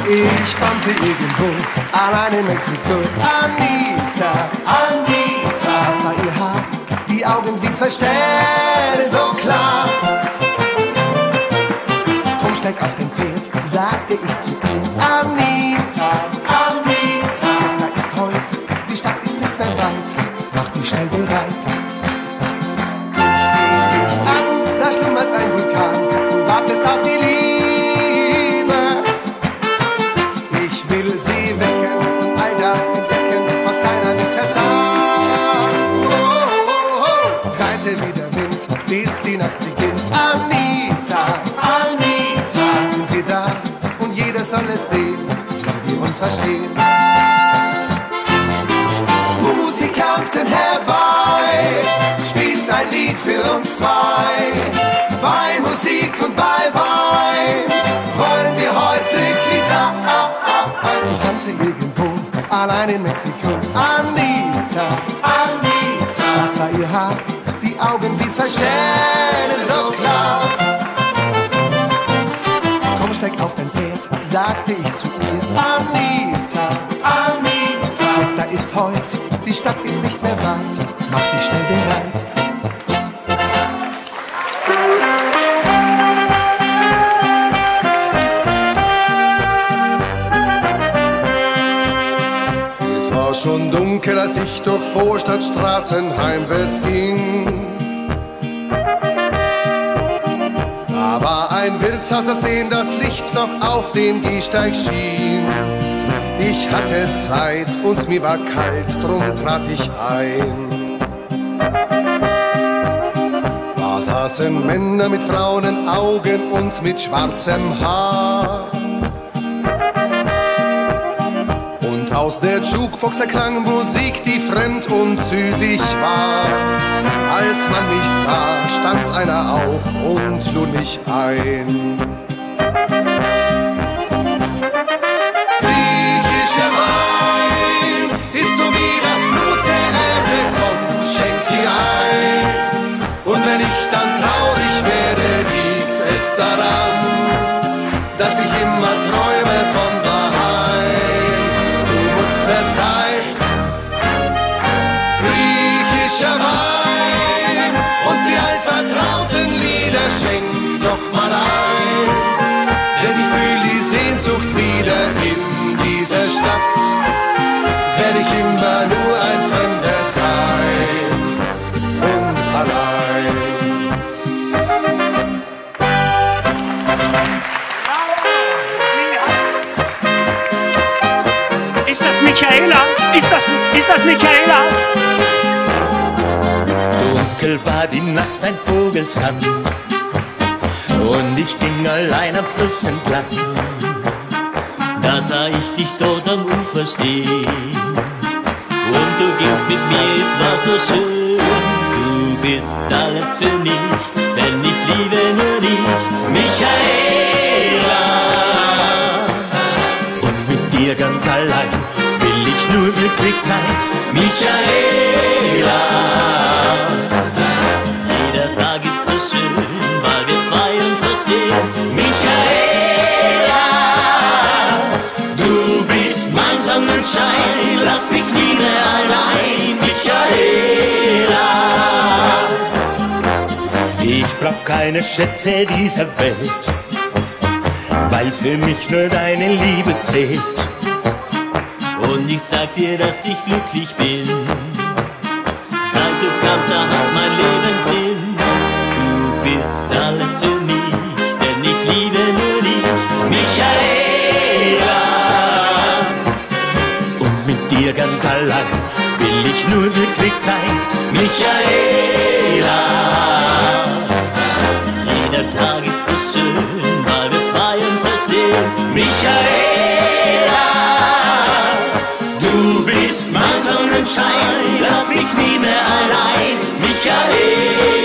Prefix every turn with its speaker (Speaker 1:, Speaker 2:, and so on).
Speaker 1: Ich fand sie irgendwo, allein in Mexiko. Anita, Anita. Schwarz war ihr Haar, die Augen wie zwei Sterne, so klar. Drum steig auf dem Pferd, sagte ich zu ihr. Anita, Anita. Fester ist heute, die Stadt ist nicht mehr weit. Mach dich schnell bereit. Ich seh dich an, da schlummert ein Vulkan. Du wartest auf die Liebe. Ich will sie wecken und all das entdecken, was keiner bisher sah. Reite wie der Wind, bis die Nacht beginnt. Anita, Anita. Dann sind wir da und jeder soll es sehen, wie wir uns verstehen. Musikanten herbei, spielt ein Lied für uns zwei. Bei Musik und bei Wein wollen wir heute glücklich sein. Ich fand sie irgendwo, allein in Mexiko. Anita, Anita. Schwarz war ihr Haar, die Augen wie zwei Sterne, so klar. Komm, steig auf dein Pferd, sagte ich zu ihr. Anita, Anita. Fester ist heute, die Stadt ist nicht mehr weit. Mach dich schnell bereit. Es war schon dunkel, als ich durch Vorstadtstraßen heimwärts ging. Da war ein Wirtshaus, aus dem das Licht noch auf dem Gehsteig schien. Ich hatte Zeit und mir war kalt, drum trat ich ein. Da saßen Männer mit braunen Augen und mit schwarzem Haar. Und aus der Jukebox erklang Musik, die fremd und südlich war. Als man mich sah, stand einer auf und lud mich ein. Griechischer Wein ist so wie das Blut der Erde, komm, schenk dir ein. Und wenn ich dann traurig werde, liegt es daran, dass ich immer träume von daheim. Du musst verzeihen, griechischer Wein und die altvertrauten Lieder schenk noch mal ein. Denn ich fühl die Sehnsucht wieder in dieser Stadt, werd ich immer nur ein Fremder sein und allein.
Speaker 2: Ist das Michaela? Ist das Michaela?
Speaker 3: Dunkel war die Nacht, ein Vogel sang und ich ging allein am Fluss entlang. Da sah ich dich dort am Ufer stehen und du gingst mit mir, es war so schön. Du bist alles für mich, denn ich liebe nur dich, Michaela. Und mit dir ganz allein will ich nur glücklich sein, Michaela. Jeder Tag ist so schön, weil wir zwei uns verstehen, Michaela. Du bist mein Sonnenschein, lass mich nie mehr allein, Michaela. Ich brauch keine Schätze dieser Welt, weil für mich nur deine Liebe zählt. Und ich sag dir, dass ich glücklich bin. Seit du kamst, da hat mein Leben Sinn. Du bist alles für mich, denn ich liebe nur dich, Michaela. Und mit dir ganz allein will ich nur glücklich sein, Michaela. Jeder Tag ist so schön, weil wir zwei uns verstehen, Michaela. Du bist mein Sonnenschein, lass mich nie mehr allein, Michaela.